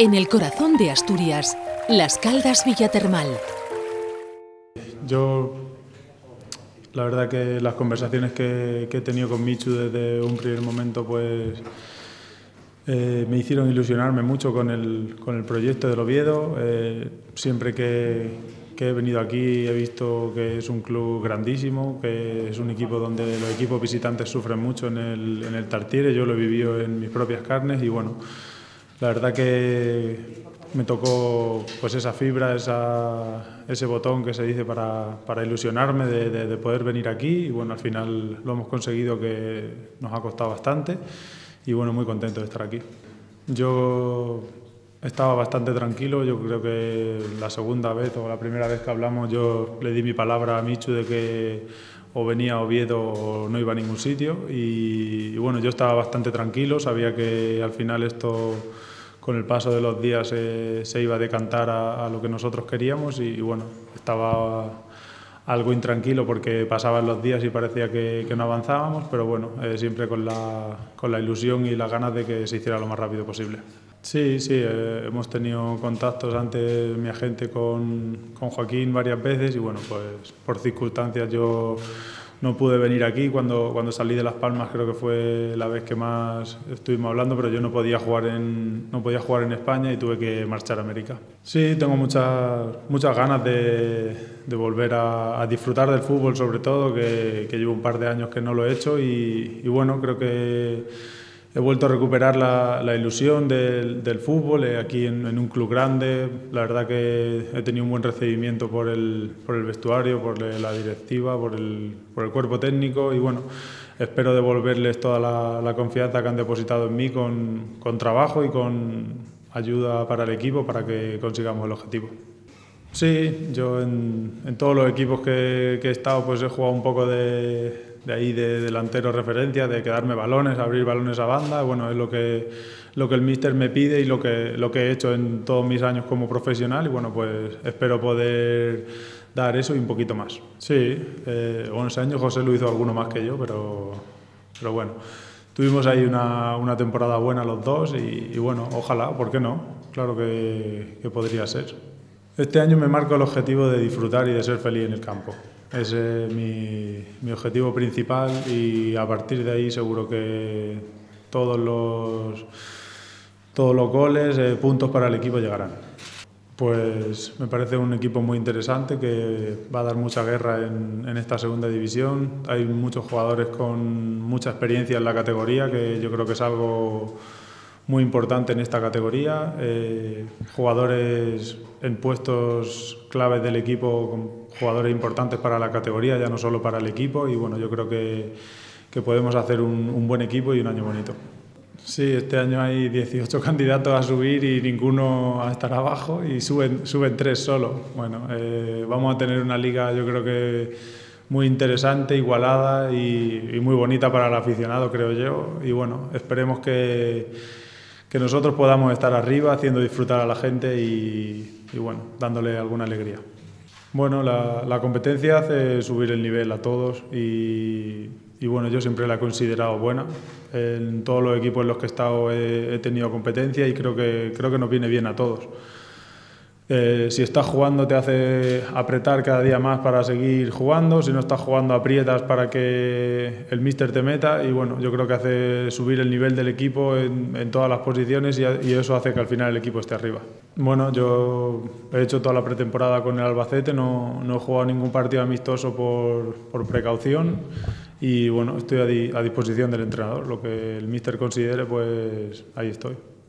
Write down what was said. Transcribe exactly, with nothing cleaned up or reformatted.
En el corazón de Asturias, Las Caldas Villatermal. Yo, la verdad que las conversaciones que, que he tenido con Michu desde un primer momento, pues eh, me hicieron ilusionarme mucho con el, con el proyecto del Oviedo. Eh, siempre que, que he venido aquí he visto que es un club grandísimo, que es un equipo donde los equipos visitantes sufren mucho en el, en el Tartiere. Yo lo he vivido en mis propias carnes y bueno, la verdad que me tocó pues esa fibra, esa, ese botón que se dice para, para ilusionarme de, de, de poder venir aquí y bueno, al final lo hemos conseguido, que nos ha costado bastante y bueno, muy contento de estar aquí. Yo estaba bastante tranquilo, yo creo que la segunda vez o la primera vez que hablamos yo le di mi palabra a Michu de que o venía a Oviedo o no iba a ningún sitio y, y bueno, yo estaba bastante tranquilo, sabía que al final esto con el paso de los días eh, se iba a decantar a, a lo que nosotros queríamos y, y bueno, estaba algo intranquilo porque pasaban los días y parecía que, que no avanzábamos, pero bueno, eh, siempre con la, con la ilusión y las ganas de que se hiciera lo más rápido posible. Sí, sí, eh, hemos tenido contactos antes, mi agente con, con Joaquín varias veces y bueno, pues por circunstancias yo no pude venir aquí. Cuando, cuando salí de Las Palmas creo que fue la vez que más estuvimos hablando, pero yo no podía jugar en, no podía jugar en España y tuve que marchar a América. Sí, tengo muchas, muchas ganas de, de volver a, a disfrutar del fútbol, sobre todo, que, que llevo un par de años que no lo he hecho y, y bueno, creo que he vuelto a recuperar la, la ilusión del, del fútbol eh, aquí en, en un club grande. La verdad que he tenido un buen recibimiento por el, por el vestuario, por la directiva, por el, por el cuerpo técnico y bueno, espero devolverles toda la, la confianza que han depositado en mí con, con trabajo y con ayuda para el equipo para que consigamos el objetivo. Sí, yo en, en todos los equipos que, que he estado pues he jugado un poco de, de ahí de delantero referencia, de quedarme balones, abrir balones a banda. Bueno, es lo que, lo que el míster me pide y lo que, lo que he hecho en todos mis años como profesional y bueno, pues espero poder dar eso y un poquito más. Sí, eh, bueno, ese año José lo hizo alguno más que yo, pero, pero bueno, tuvimos ahí una, una temporada buena los dos y, y bueno, ojalá, ¿por qué no? Claro que, que podría ser. Este año me marco el objetivo de disfrutar y de ser feliz en el campo. Ese es mi, mi objetivo principal y a partir de ahí seguro que todos los, todos los goles, eh, puntos para el equipo llegarán. Pues me parece un equipo muy interesante que va a dar mucha guerra en, en esta segunda división. Hay muchos jugadores con mucha experiencia en la categoría, que yo creo que es algo muy importante en esta categoría, eh, jugadores en puestos claves del equipo, jugadores importantes para la categoría, ya no solo para el equipo y bueno, yo creo que, que podemos hacer un, un buen equipo y un año bonito. Sí, este año hay dieciocho candidatos a subir y ninguno a estar abajo y suben, suben tres solo. Bueno, eh, vamos a tener una liga yo creo que muy interesante, igualada y, y muy bonita para el aficionado, creo yo, y bueno, esperemos que que nosotros podamos estar arriba haciendo disfrutar a la gente y, y bueno, dándole alguna alegría. Bueno, la, la competencia hace subir el nivel a todos y, y bueno, yo siempre la he considerado buena. En todos los equipos en los que he estado he, he tenido competencia y creo que, creo que nos viene bien a todos. Eh, si estás jugando te hace apretar cada día más para seguir jugando, si no estás jugando aprietas para que el míster te meta y bueno, yo creo que hace subir el nivel del equipo en, en todas las posiciones y, y eso hace que al final el equipo esté arriba. Bueno, yo he hecho toda la pretemporada con el Albacete, no, no he jugado ningún partido amistoso por, por precaución y bueno, estoy a, di, a disposición del entrenador, lo que el míster considere, pues ahí estoy.